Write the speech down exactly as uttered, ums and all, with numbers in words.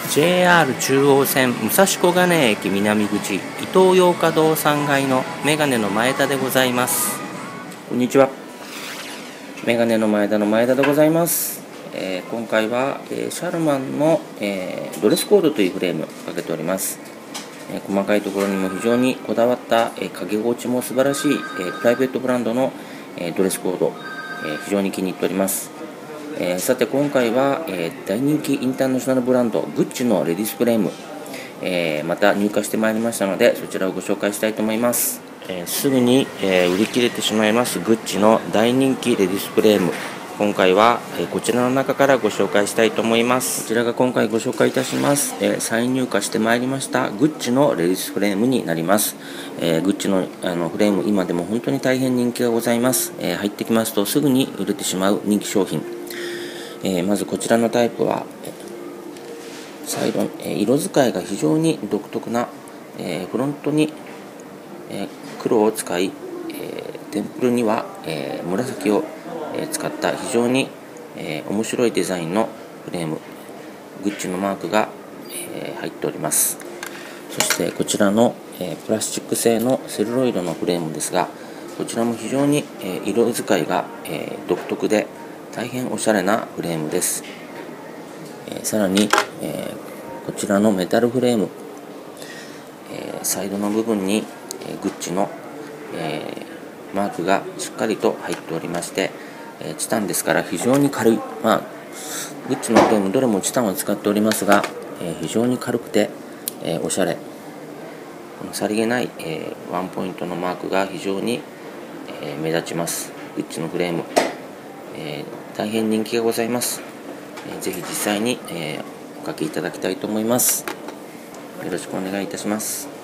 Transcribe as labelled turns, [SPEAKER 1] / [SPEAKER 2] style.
[SPEAKER 1] ジェイアール 中央線武蔵小金井駅南口伊東洋華堂さん階のメガネの前田でございます。こんにちは。メガネの前田の前田でございます。えー、今回は、えー、シャルマンの、えー、ドレスコードというフレームかけております。えー、細かいところにも非常にこだわった、えー、かけ心地も素晴らしい、えー、プライベートブランドの、えー、ドレスコード、えー、非常に気に入っております。えー、さて今回は、えー、大人気インターナショナルブランドグッチのレディースフレーム、えー、また入荷してまいりましたのでそちらをご紹介したいと思います。えー、すぐに、えー、売り切れてしまいますグッチの大人気レディースフレーム、今回は、えー、こちらの中からご紹介したいと思います。こちらが今回ご紹介いたします、えー、再入荷してまいりましたグッチのレディースフレームになります。えー、グッチの、あのフレーム今でも本当に大変人気がございます。えー、入ってきますとすぐに売れてしまう人気商品。えー、まずこちらのタイプはサイド、えー、色使いが非常に独特な、えー、フロントに、えー、黒を使い、えー、テンプルには、えー、紫を、えー、使った非常に、えー、面白いデザインのフレーム、グッチのマークが、えー、入っております。そしてこちらの、えー、プラスチック製のセルロイドのフレームですが、こちらも非常に、えー、色使いが、えー、独特で大変おしゃれなフレームです。えー、さらに、えー、こちらのメタルフレーム、えー、サイドの部分に、えー、グッチの、えー、マークがしっかりと入っておりまして、えー、チタンですから非常に軽い、まあ、グッチのフレームどれもチタンを使っておりますが、えー、非常に軽くて、えー、おしゃれ、さりげない、えー、ワンポイントのマークが非常に、えー、目立ちます。グッチのフレーム、えー、大変人気がございます。えー、ぜひ実際に、えー、おかけいただきたいと思います。よろしくお願いいたします。